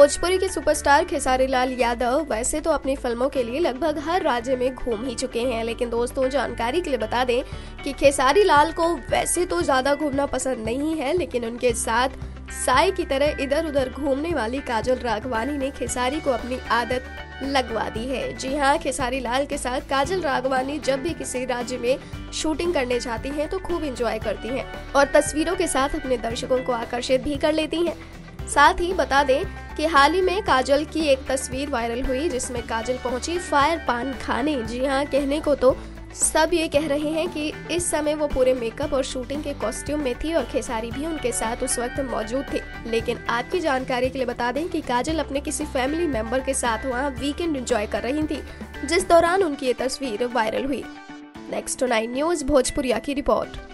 भोजपुरी के सुपरस्टार खेसारी लाल यादव वैसे तो अपनी फिल्मों के लिए लगभग हर राज्य में घूम ही चुके हैं, लेकिन दोस्तों जानकारी के लिए बता दें कि खेसारी लाल को वैसे तो ज्यादा घूमना पसंद नहीं है, लेकिन उनके साथ साई की तरह इधर उधर घूमने वाली काजल राघवानी ने खेसारी को अपनी आदत लगवा दी है। जी हाँ, खेसारी लाल के साथ काजल राघवानी जब भी किसी राज्य में शूटिंग करने जाती हैं तो खूब एंजॉय करती हैं और तस्वीरों के साथ अपने दर्शकों को आकर्षित भी कर लेती हैं। साथ ही बता दें कि हाल ही में काजल की एक तस्वीर वायरल हुई जिसमें काजल पहुंची फायर पान खाने। जी हाँ, कहने को तो सब ये कह रहे हैं कि इस समय वो पूरे मेकअप और शूटिंग के कॉस्ट्यूम में थी और खेसारी भी उनके साथ उस वक्त मौजूद थे। लेकिन आपकी जानकारी के लिए बता दें कि काजल अपने किसी फैमिली मेंबर के साथ वहां वीकेंड एंजॉय कर रही थी, जिस दौरान उनकी ये तस्वीर वायरल हुई। नेक्स्ट 9 न्यूज भोजपुरिया की रिपोर्ट।